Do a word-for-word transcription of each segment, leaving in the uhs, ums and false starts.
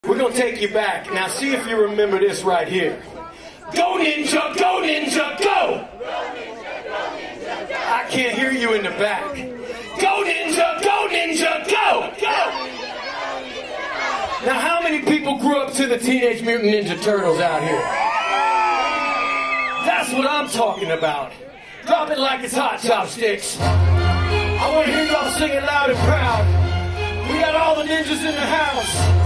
We're gonna take you back. Now see if you remember this right here. Go ninja, go ninja, go! I can't hear you in the back. Go ninja, go ninja, go! Go! Now how many people grew up to the Teenage Mutant Ninja Turtles out here? That's what I'm talking about. Drop it like it's hot, chopsticks. I want to hear y'all sing it loud and proud. We got all the ninjas in the house.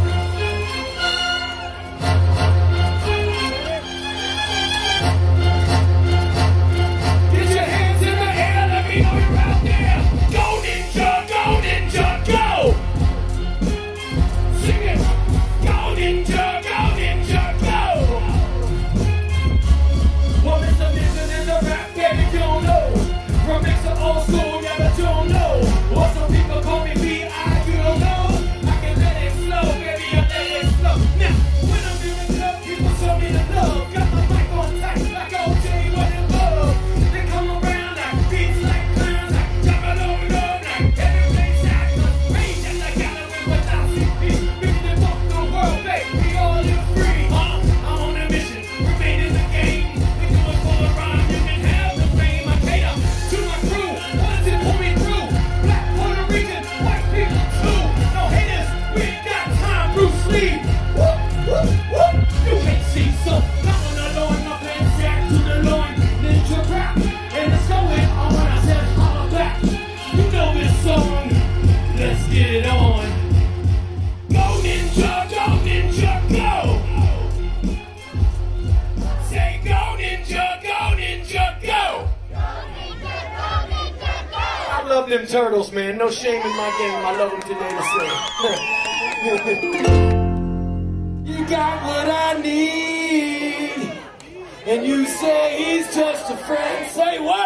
I love them turtles, man. No shame in my game. I love them today to sing. You got what I need, and you say he's just a friend. Say what?